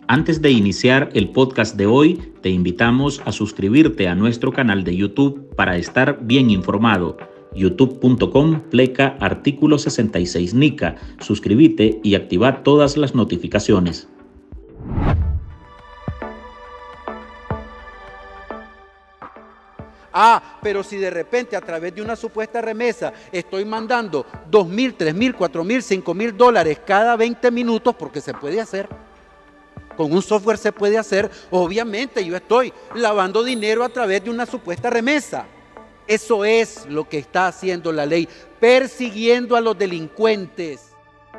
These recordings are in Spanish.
Antes de iniciar el podcast de hoy, te invitamos a suscribirte a nuestro canal de YouTube para estar bien informado. youtube.com/artículo 66 NICA. Suscríbete y activa todas las notificaciones. Pero si de repente a través de una supuesta remesa estoy mandando $2,000, $3,000, $4,000, $5,000 cada 20 minutos, porque se puede hacer. Con un software se puede hacer. Obviamente yo estoy lavando dinero a través de una supuesta remesa. Eso es lo que está haciendo la ley, persiguiendo a los delincuentes.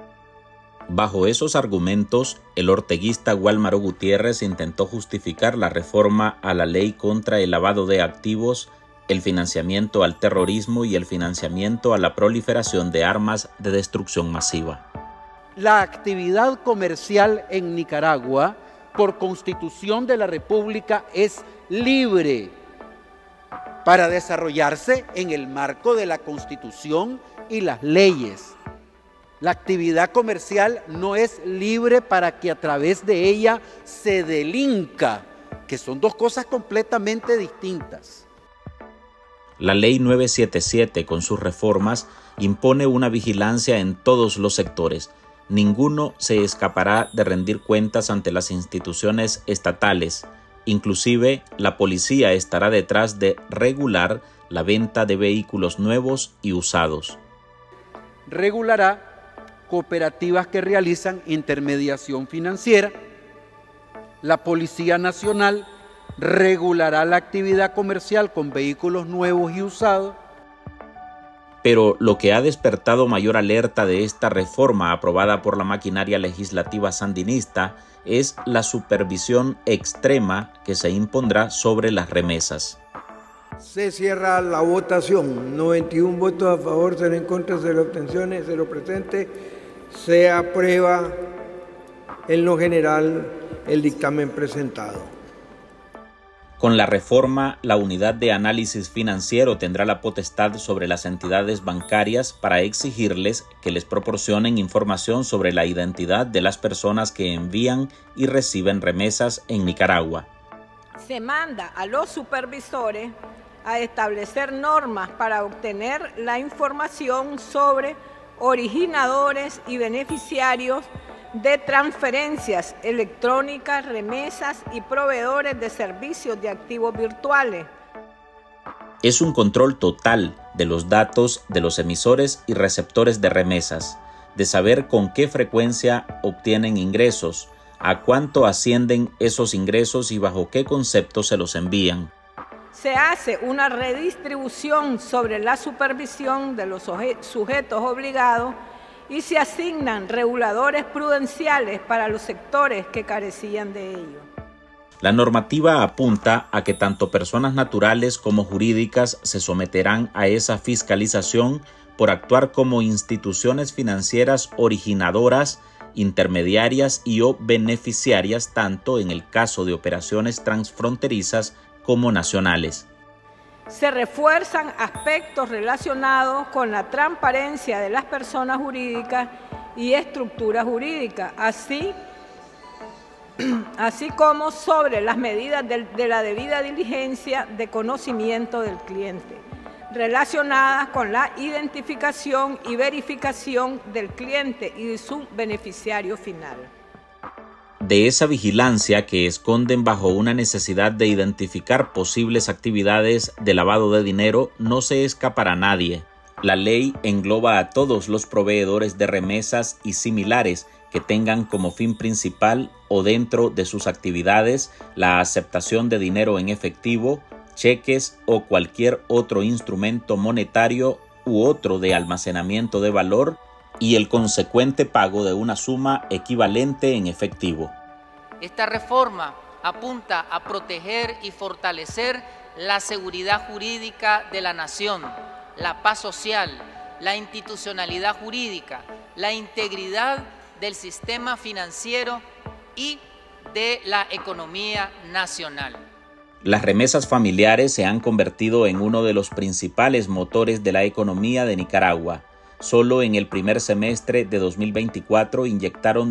Bajo esos argumentos, el orteguista Wálmaro Gutiérrez intentó justificar la reforma a la ley contra el lavado de activos, el financiamiento al terrorismo y el financiamiento a la proliferación de armas de destrucción masiva. La actividad comercial en Nicaragua, por Constitución de la República, es libre para desarrollarse en el marco de la Constitución y las leyes. La actividad comercial no es libre para que a través de ella se delinca, que son dos cosas completamente distintas. La Ley 977, con sus reformas, impone una vigilancia en todos los sectores. Ninguno se escapará de rendir cuentas ante las instituciones estatales. Inclusive, la policía estará detrás de regular la venta de vehículos nuevos y usados. Regulará cooperativas que realizan intermediación financiera. La Policía Nacional regulará la actividad comercial con vehículos nuevos y usados. Pero lo que ha despertado mayor alerta de esta reforma aprobada por la maquinaria legislativa sandinista es la supervisión extrema que se impondrá sobre las remesas. Se cierra la votación. 91 votos a favor, 0 en contra, 0 abstenciones, 0 presentes. Se aprueba en lo general el dictamen presentado. Con la reforma, la Unidad de Análisis Financiero tendrá la potestad sobre las entidades bancarias para exigirles que les proporcionen información sobre la identidad de las personas que envían y reciben remesas en Nicaragua. Se manda a los supervisores a establecer normas para obtener la información sobre originadores y beneficiarios de transferencias electrónicas, remesas y proveedores de servicios de activos virtuales. Es un control total de los datos de los emisores y receptores de remesas, de saber con qué frecuencia obtienen ingresos, a cuánto ascienden esos ingresos y bajo qué concepto se los envían. Se hace una redistribución sobre la supervisión de los sujetos obligados y se asignan reguladores prudenciales para los sectores que carecían de ello. La normativa apunta a que tanto personas naturales como jurídicas se someterán a esa fiscalización por actuar como instituciones financieras originadoras, intermediarias y o beneficiarias tanto en el caso de operaciones transfronterizas como nacionales. Se refuerzan aspectos relacionados con la transparencia de las personas jurídicas y estructuras jurídicas, así como sobre las medidas de la debida diligencia de conocimiento del cliente, relacionadas con la identificación y verificación del cliente y de su beneficiario final. De esa vigilancia que esconden bajo una necesidad de identificar posibles actividades de lavado de dinero no se escapará nadie. La ley engloba a todos los proveedores de remesas y similares que tengan como fin principal o dentro de sus actividades la aceptación de dinero en efectivo, cheques o cualquier otro instrumento monetario u otro de almacenamiento de valor y el consecuente pago de una suma equivalente en efectivo. Esta reforma apunta a proteger y fortalecer la seguridad jurídica de la nación, la paz social, la institucionalidad jurídica, la integridad del sistema financiero y de la economía nacional. Las remesas familiares se han convertido en uno de los principales motores de la economía de Nicaragua. Solo en el primer semestre de 2024 inyectaron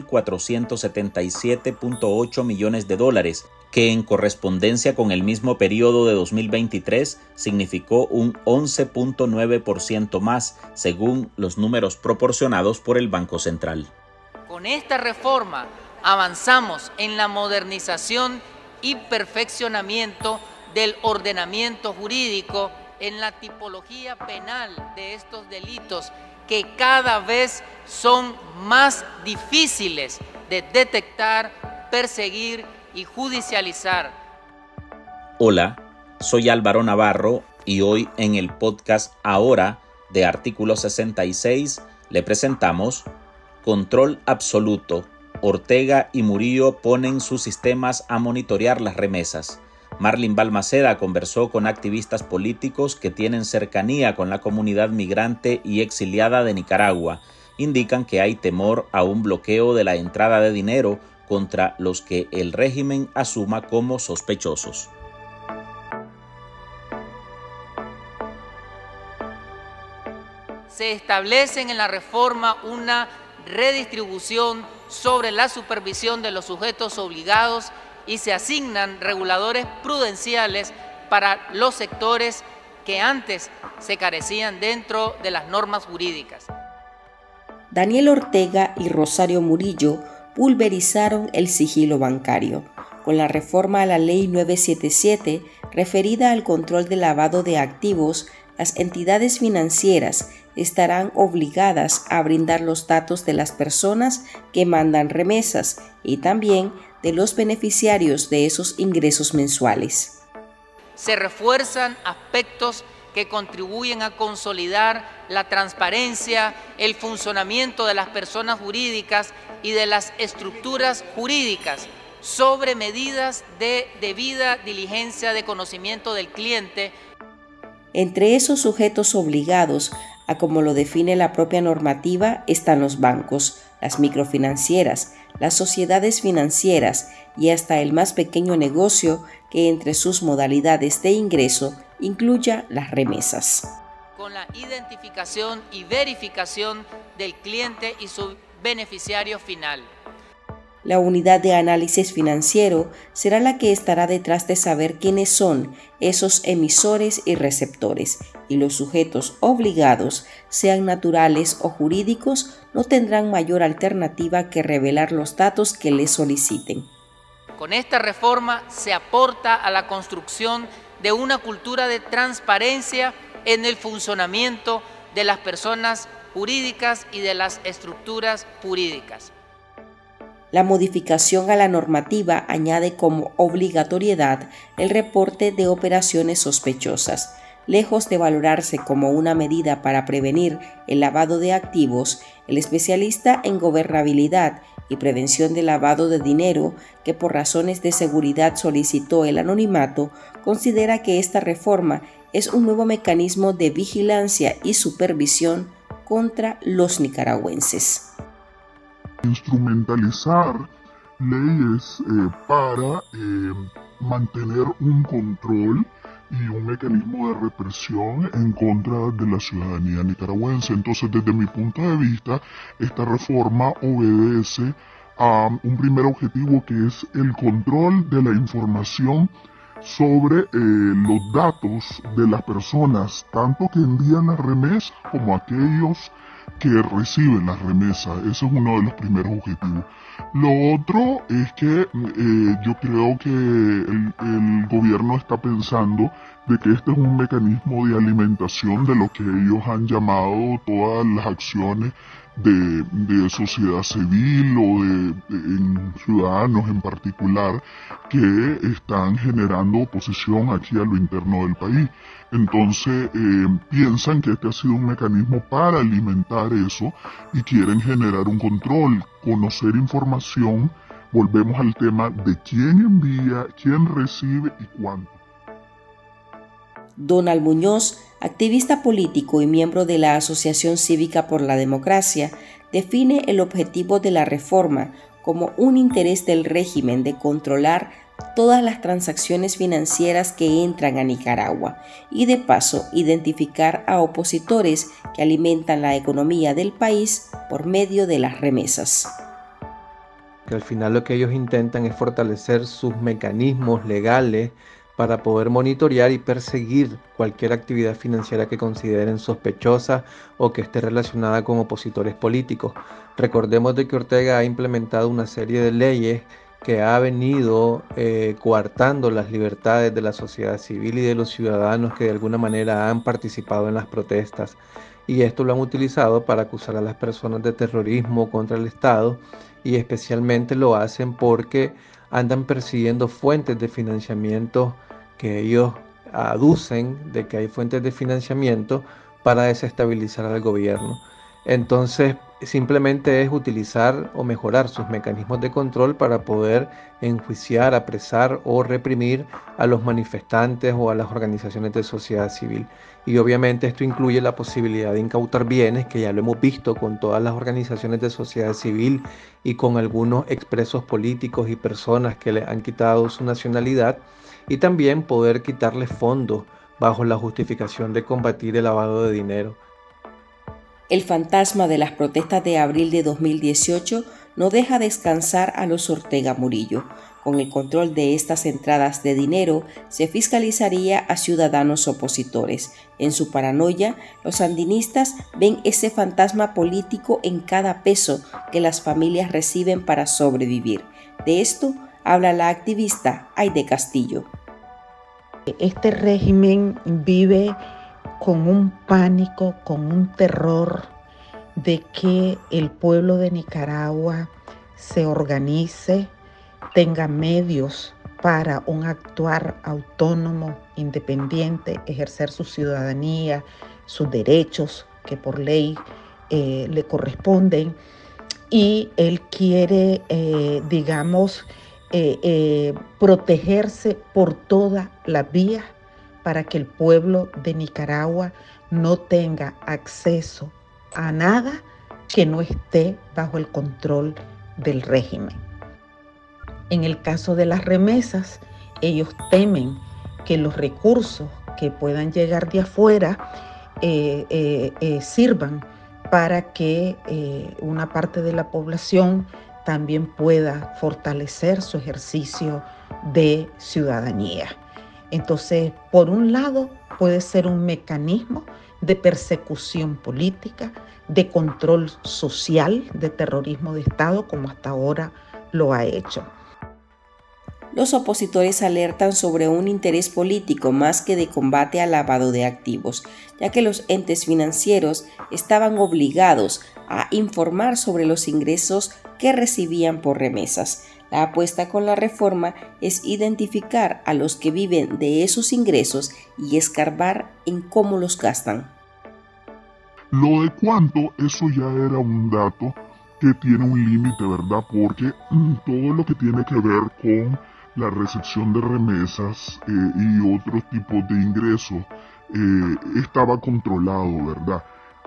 $2.477.8 millones, que en correspondencia con el mismo periodo de 2023 significó un 11.9% más, según los números proporcionados por el Banco Central. Con esta reforma avanzamos en la modernización y perfeccionamiento del ordenamiento jurídico, en la tipología penal de estos delitos que cada vez son más difíciles de detectar, perseguir y judicializar. Hola, soy Álvaro Navarro y hoy en el podcast Ahora de Artículo 66 le presentamos Control absoluto. Ortega y Murillo ponen sus sistemas a monitorear las remesas. Marlin Balmaceda conversó con activistas políticos que tienen cercanía con la comunidad migrante y exiliada de Nicaragua. Indican que hay temor a un bloqueo de la entrada de dinero contra los que el régimen asuma como sospechosos. Se establecen en la reforma una redistribución sobre la supervisión de los sujetos obligados y se asignan reguladores prudenciales para los sectores que antes se carecían dentro de las normas jurídicas. Daniel Ortega y Rosario Murillo pulverizaron el sigilo bancario. Con la reforma a la Ley 977, referida al control del lavado de activos, las entidades financieras estarán obligadas a brindar los datos de las personas que mandan remesas y también de los beneficiarios de esos ingresos mensuales. Se refuerzan aspectos que contribuyen a consolidar la transparencia, el funcionamiento de las personas jurídicas y de las estructuras jurídicas sobre medidas de debida diligencia de conocimiento del cliente. Entre esos sujetos obligados, a como lo define la propia normativa, están los bancos, las microfinancieras, las sociedades financieras y hasta el más pequeño negocio que entre sus modalidades de ingreso incluya las remesas. Con la identificación y verificación del cliente y su beneficiario final. La unidad de análisis financiero será la que estará detrás de saber quiénes son esos emisores y receptores, y los sujetos obligados, sean naturales o jurídicos, no tendrán mayor alternativa que revelar los datos que les soliciten. Con esta reforma se aporta a la construcción de una cultura de transparencia en el funcionamiento de las personas jurídicas y de las estructuras jurídicas. La modificación a la normativa añade como obligatoriedad el reporte de operaciones sospechosas. Lejos de valorarse como una medida para prevenir el lavado de activos, el especialista en gobernabilidad y prevención del lavado de dinero, que por razones de seguridad solicitó el anonimato, considera que esta reforma es un nuevo mecanismo de vigilancia y supervisión contra los nicaragüenses. Instrumentalizar leyes para mantener un control y un mecanismo de represión en contra de la ciudadanía nicaragüense. Entonces, desde mi punto de vista, esta reforma obedece a un primer objetivo, que es el control de la información sobre los datos de las personas, tanto que envían las remesas como aquellos que reciben las remesas. Ese es uno de los primeros objetivos. Lo otro es que yo creo que el gobierno está pensando de que este es un mecanismo de alimentación de lo que ellos han llamado todas las acciones de sociedad civil o en ciudadanos en particular que están generando oposición aquí a lo interno del país. Entonces piensan que este ha sido un mecanismo para alimentar eso y quieren generar un control, conocer información. Volvemos al tema de quién envía, quién recibe y cuánto. Donald Muñoz, activista político y miembro de la Asociación Cívica por la Democracia, define el objetivo de la reforma como un interés del régimen de controlar todas las transacciones financieras que entran a Nicaragua y de paso identificar a opositores que alimentan la economía del país por medio de las remesas. Que al final lo que ellos intentan es fortalecer sus mecanismos legales para poder monitorear y perseguir cualquier actividad financiera que consideren sospechosa o que esté relacionada con opositores políticos. Recordemos de que Ortega ha implementado una serie de leyes que ha venido coartando las libertades de la sociedad civil y de los ciudadanos que de alguna manera han participado en las protestas. Y esto lo han utilizado para acusar a las personas de terrorismo contra el Estado, y especialmente lo hacen porque andan persiguiendo fuentes de financiamiento que ellos aducen de que hay fuentes de financiamiento para desestabilizar al gobierno. Entonces, simplemente es utilizar o mejorar sus mecanismos de control para poder enjuiciar, apresar o reprimir a los manifestantes o a las organizaciones de sociedad civil. Y obviamente esto incluye la posibilidad de incautar bienes, que ya lo hemos visto con todas las organizaciones de sociedad civil y con algunos expresos políticos y personas que le han quitado su nacionalidad, y también poder quitarles fondos bajo la justificación de combatir el lavado de dinero. El fantasma de las protestas de abril de 2018 no deja descansar a los Ortega Murillo. Con el control de estas entradas de dinero, se fiscalizaría a ciudadanos opositores. En su paranoia, los sandinistas ven ese fantasma político en cada peso que las familias reciben para sobrevivir. De esto habla la activista Aide Castillo. Este régimen vive con un pánico, con un terror de que el pueblo de Nicaragua se organice, tenga medios para un actuar autónomo, independiente, ejercer su ciudadanía, sus derechos que por ley le corresponden, y él quiere, protegerse por todas las vías para que el pueblo de Nicaragua no tenga acceso a nada que no esté bajo el control del régimen. En el caso de las remesas, ellos temen que los recursos que puedan llegar de afuera sirvan para que una parte de la población también pueda fortalecer su ejercicio de ciudadanía. Entonces, por un lado, puede ser un mecanismo de persecución política, de control social, de terrorismo de Estado, como hasta ahora lo ha hecho. Los opositores alertan sobre un interés político más que de combate al lavado de activos, ya que los entes financieros estaban obligados a informar sobre los ingresos que recibían por remesas. La apuesta con la reforma es identificar a los que viven de esos ingresos y escarbar en cómo los gastan. Lo de cuánto, eso ya era un dato que tiene un límite, ¿verdad? Porque todo lo que tiene que ver con la recepción de remesas y otros tipos de ingresos estaba controlado, ¿verdad?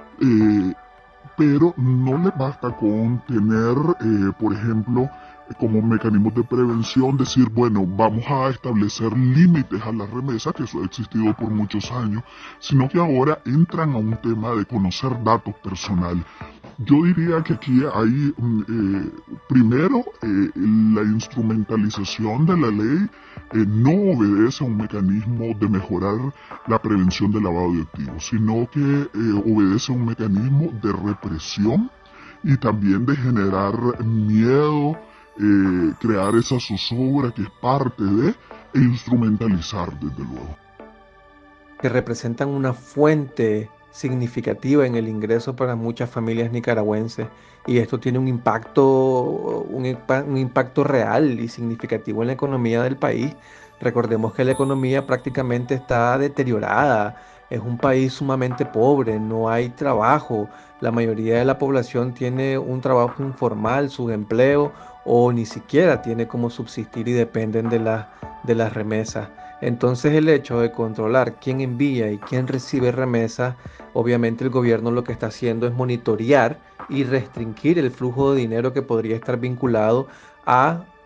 Pero no le basta con tener, por ejemplo, como mecanismos de prevención, decir, bueno, vamos a establecer límites a las remesas, que eso ha existido por muchos años, sino que ahora entran a un tema de conocer datos personales. Yo diría que aquí hay, primero, la instrumentalización de la ley no obedece a un mecanismo de mejorar la prevención del lavado de activos, sino que obedece a un mecanismo de represión y también de generar miedo, crear esa zozobra que es parte de, e instrumentalizar desde luego. Que representan una fuente significativa en el ingreso para muchas familias nicaragüenses, y esto tiene un impacto real y significativo en la economía del país. Recordemos que la economía prácticamente está deteriorada, es un país sumamente pobre, no hay trabajo, la mayoría de la población tiene un trabajo informal, subempleo, o ni siquiera tiene cómo subsistir y dependen de las remesas. Entonces el hecho de controlar quién envía y quién recibe remesas, obviamente el gobierno lo que está haciendo es monitorear y restringir el flujo de dinero que podría estar vinculado a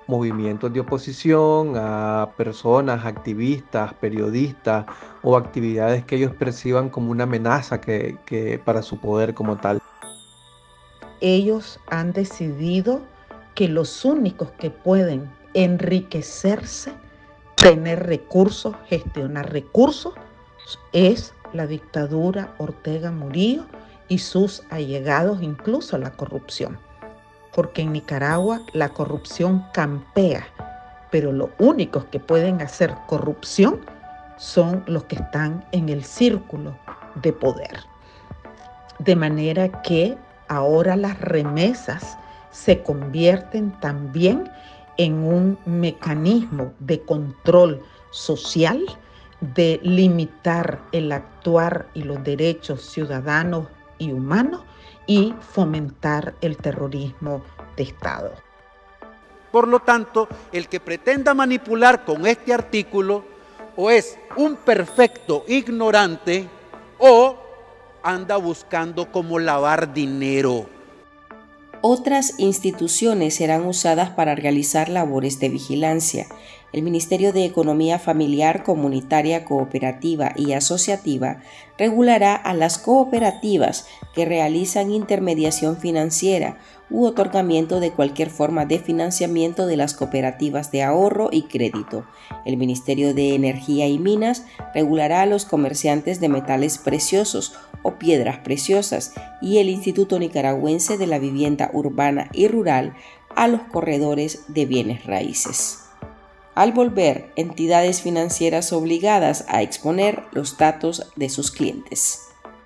movimientos de oposición, a personas, activistas, periodistas o actividades que ellos perciban como una amenaza que para su poder como tal. Ellos han decidido que los únicos que pueden enriquecerse, tener recursos, gestionar recursos, es la dictadura Ortega Murillo y sus allegados, incluso la corrupción. Porque en Nicaragua la corrupción campea, pero los únicos que pueden hacer corrupción son los que están en el círculo de poder. De manera que ahora las remesas se convierten también en un mecanismo de control social, de limitar el actuar y los derechos ciudadanos y humanos y fomentar el terrorismo de Estado. Por lo tanto, el que pretenda manipular con este artículo o es un perfecto ignorante o anda buscando cómo lavar dinero. Otras instituciones serán usadas para realizar labores de vigilancia. El Ministerio de Economía Familiar, Comunitaria, Cooperativa y Asociativa regulará a las cooperativas que realizan intermediación financiera u otorgamiento de cualquier forma de financiamiento de las cooperativas de ahorro y crédito. El Ministerio de Energía y Minas regulará a los comerciantes de metales preciosos o piedras preciosas y el Instituto Nicaragüense de la Vivienda Urbana y Rural a los corredores de bienes raíces. Al volver, entidades financieras obligadas a exponer los datos de sus clientes.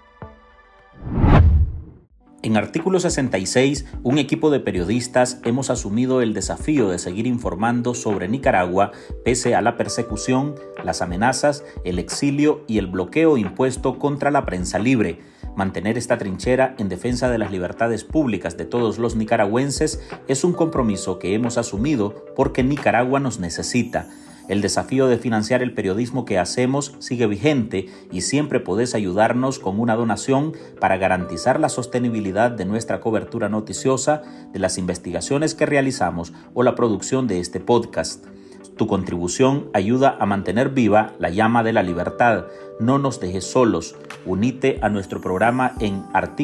En Artículo 66, un equipo de periodistas hemos asumido el desafío de seguir informando sobre Nicaragua pese a la persecución, las amenazas, el exilio y el bloqueo impuesto contra la prensa libre. Mantener esta trinchera en defensa de las libertades públicas de todos los nicaragüenses es un compromiso que hemos asumido porque Nicaragua nos necesita. El desafío de financiar el periodismo que hacemos sigue vigente y siempre podés ayudarnos con una donación para garantizar la sostenibilidad de nuestra cobertura noticiosa, de las investigaciones que realizamos o la producción de este podcast. Tu contribución ayuda a mantener viva la llama de la libertad. No nos dejes solos. Unite a nuestro programa en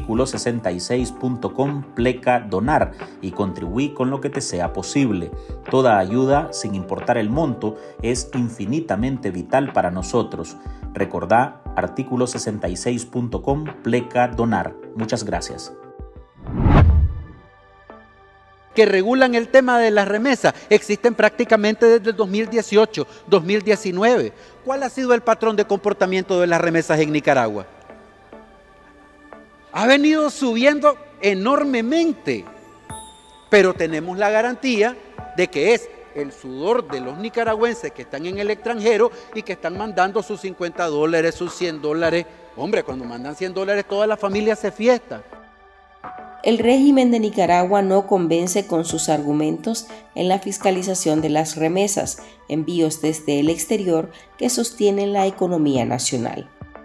articulo66.com/donar y contribuí con lo que te sea posible. Toda ayuda, sin importar el monto, es infinitamente vital para nosotros. Recordá articulo66.com/donar. Muchas gracias. Que regulan el tema de las remesas existen prácticamente desde el 2018, 2019. ¿Cuál ha sido el patrón de comportamiento de las remesas en Nicaragua? Ha venido subiendo enormemente, pero tenemos la garantía de que es el sudor de los nicaragüenses que están en el extranjero y que están mandando sus $50, sus $100. Hombre, cuando mandan $100, toda la familia se fiesta. El régimen de Nicaragua no convence con sus argumentos en la fiscalización de las remesas, envíos desde el exterior que sostienen la economía nacional.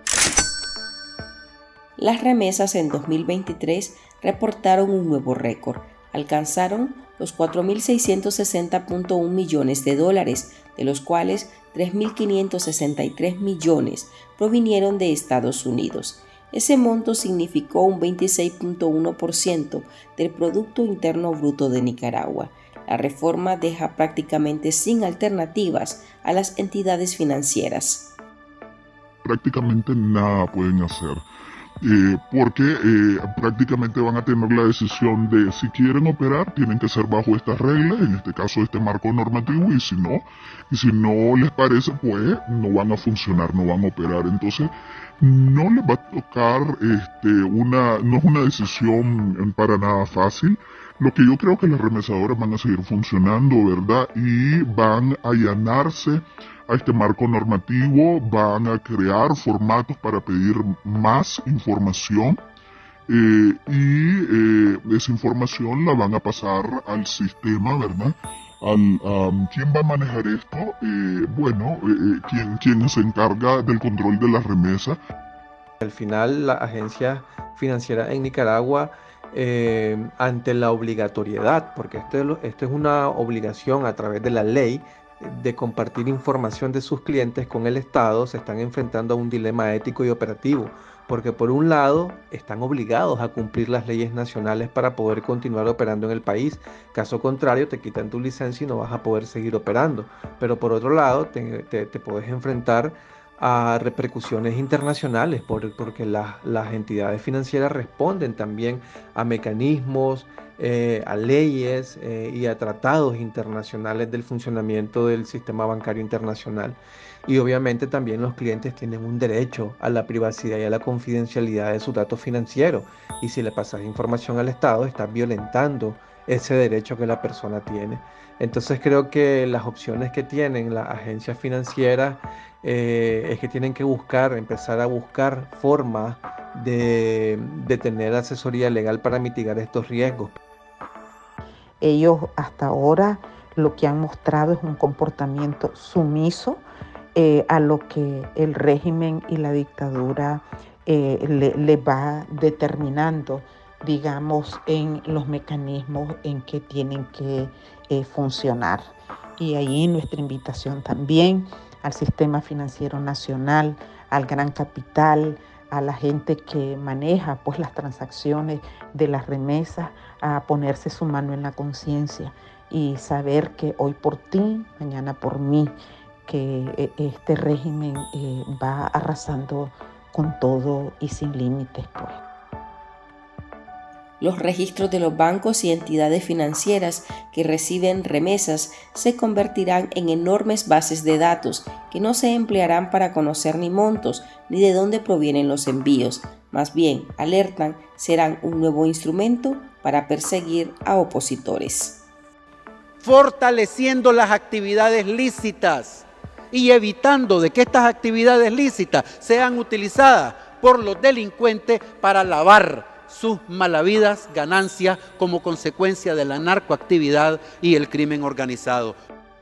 Las remesas en 2023 reportaron un nuevo récord. Alcanzaron los 4.660.1 millones de dólares, de los cuales 3.563 millones provinieron de Estados Unidos. Ese monto significó un 26.1% del Producto Interno Bruto de Nicaragua. La reforma deja prácticamente sin alternativas a las entidades financieras. Prácticamente nada pueden hacer. Porque prácticamente van a tener la decisión de si quieren operar, tienen que ser bajo estas reglas, en este caso este marco normativo, y si no les parece, pues no van a funcionar, no van a operar. Entonces no les va a tocar, no es una decisión para nada fácil. Lo que yo creo que las remesadoras van a seguir funcionando, ¿verdad? Y van a allanarse a este marco normativo, van a crear formatos para pedir más información y esa información la van a pasar al sistema, ¿verdad? ¿Quién va a manejar esto? ¿Quién se encarga del control de las remesas? Al final, la agencia financiera en Nicaragua, ante la obligatoriedad, porque esto es una obligación a través de la ley de compartir información de sus clientes con el Estado, se están enfrentando a un dilema ético y operativo, porque por un lado están obligados a cumplir las leyes nacionales para poder continuar operando en el país, caso contrario te quitan tu licencia y no vas a poder seguir operando, pero por otro lado te puedes enfrentar a repercusiones internacionales porque las entidades financieras responden también a mecanismos, a leyes y a tratados internacionales del funcionamiento del sistema bancario internacional. Y obviamente también los clientes tienen un derecho a la privacidad y a la confidencialidad de sus datos financieros. Y si le pasas información al Estado, estás violentando ese derecho que la persona tiene. Entonces creo que las opciones que tienen las agencias financieras es que tienen que empezar a buscar formas de tener asesoría legal para mitigar estos riesgos. Ellos hasta ahora lo que han mostrado es un comportamiento sumiso a lo que el régimen y la dictadura le va determinando, digamos, en los mecanismos en que tienen que funcionar. Y ahí nuestra invitación también al sistema financiero nacional, al gran capital, a la gente que maneja pues las transacciones de las remesas, a ponerse su mano en la conciencia y saber que hoy por ti, mañana por mí, que este régimen va arrasando con todo y sin límites, pues. Los registros de los bancos y entidades financieras que reciben remesas se convertirán en enormes bases de datos que no se emplearán para conocer ni montos ni de dónde provienen los envíos. Más bien, alertan, serán un nuevo instrumento para perseguir a opositores. Fortaleciendo las actividades lícitas y evitando de que estas actividades lícitas sean utilizadas por los delincuentes para lavar sus malavidas ganancias como consecuencia de la narcoactividad y el crimen organizado.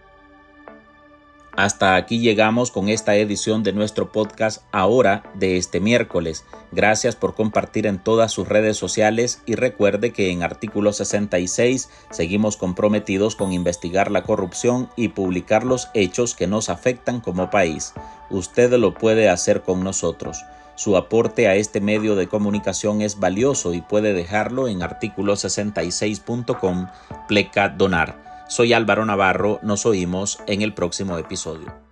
Hasta aquí llegamos con esta edición de nuestro podcast Ahora de este miércoles. Gracias por compartir en todas sus redes sociales y recuerde que en Artículo 66 seguimos comprometidos con investigar la corrupción y publicar los hechos que nos afectan como país. Usted lo puede hacer con nosotros. Su aporte a este medio de comunicación es valioso y puede dejarlo en articulo66.com/donar. Soy Álvaro Navarro, nos oímos en el próximo episodio.